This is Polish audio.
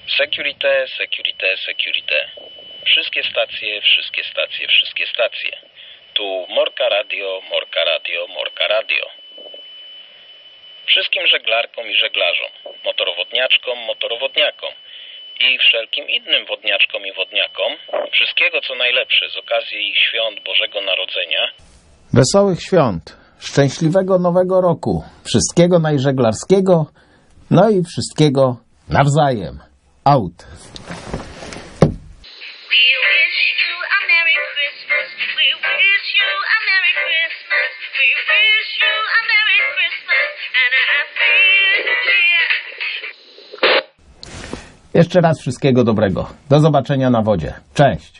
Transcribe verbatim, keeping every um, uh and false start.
Securite, securite, securite. Wszystkie stacje, wszystkie stacje, wszystkie stacje. Tu Morka Radio, Morka Radio, Morka Radio. Wszystkim żeglarkom i żeglarzom, motorowodniaczkom, motorowodniakom i wszelkim innym wodniaczkom i wodniakom wszystkiego co najlepsze z okazji ich świąt Bożego Narodzenia. Wesołych świąt, szczęśliwego nowego roku, wszystkiego najżeglarskiego, no i wszystkiego nawzajem. Out. Jeszcze raz wszystkiego dobrego. Do zobaczenia na wodzie. Cześć.